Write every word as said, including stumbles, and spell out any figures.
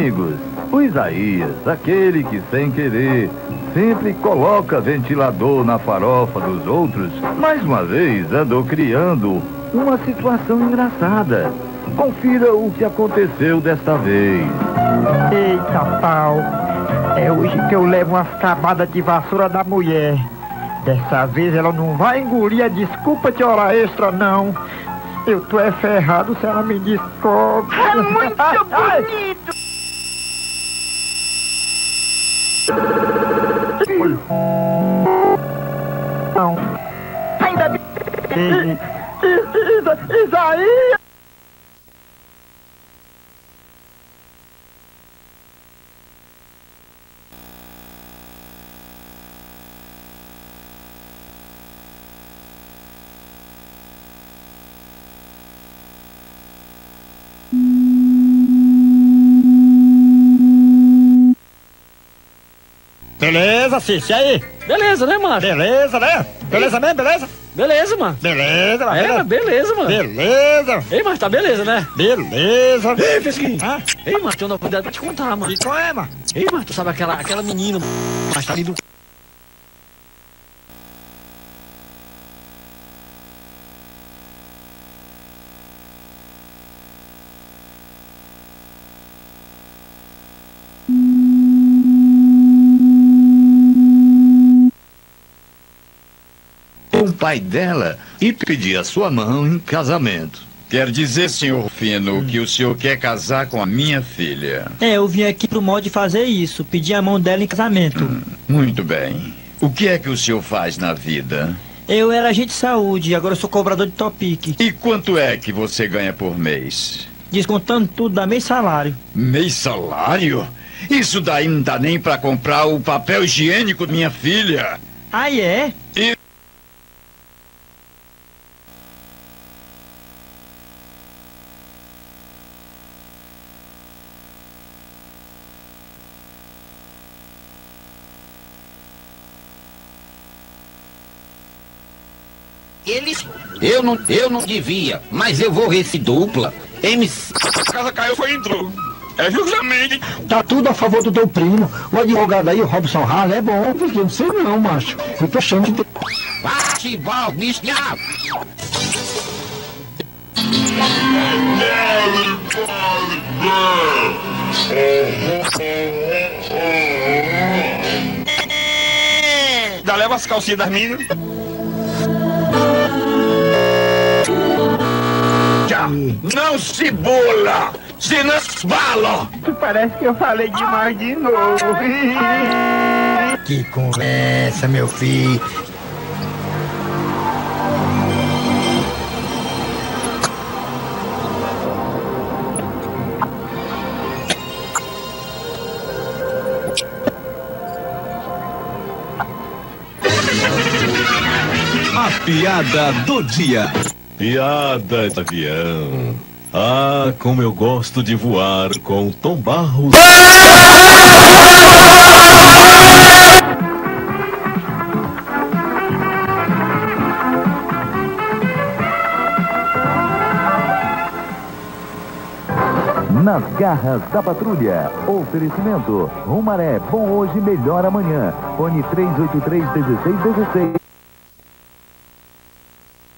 amigos, o Isaías, aquele que sem querer sempre coloca ventilador na farofa dos outros, mais uma vez andou criando uma situação engraçada. Confira o que aconteceu desta vez. Eita pau, é hoje que eu levo umas camadas de vassoura da mulher. Dessa vez ela não vai engolir a desculpa de hora extra, não. Eu tô é ferrado se ela me descobre. É muito bonito! Não. Ainda bem. Isaías! Beleza, Cici, aí? Beleza, né, mano? Beleza, né? Beleza mesmo, beleza? Beleza, mano. Beleza, mano. É, beleza, mano. Beleza. Ei, mas tá beleza, né? Beleza. Ei, Pesquinho. Ah? Ei, mano, tem uma novidade pra te contar, mano. E qual é, mano? Ei, mano, tu sabe aquela, aquela menina, mas tá ali do... O pai dela e pedir a sua mão em casamento. Quer dizer, senhor Fino, que o senhor quer casar com a minha filha? É, eu vim aqui pro modo de fazer isso, pedir a mão dela em casamento. Hum, muito bem. O que é que o senhor faz na vida? Eu era agente de saúde, agora eu sou cobrador de Topic. E quanto é que você ganha por mês? Descontando tudo, dá meio salário. Mês salário? Isso daí não dá nem pra comprar o papel higiênico da minha filha. Ah, é? E... Eles... Eu não, eu não devia, mas eu vou esse dupla. M C... A casa caiu, foi entrou. É justamente... Tá tudo a favor do teu primo. O advogado aí, o Robson Hall, é bom. Eu não sei não, macho. Eu tô achando de... Bate, bal, misturado. Já leva as calcinhas das meninas. Não se bula! Se não bala! Parece que eu falei demais de novo. Que conversa, meu filho. A piada do dia. Piada de avião. Ah, como eu gosto de voar com Tom Barros. Nas garras da patrulha. Oferecimento. Rumaré, bom hoje, melhor amanhã. Fone três oito três, um seis um seis.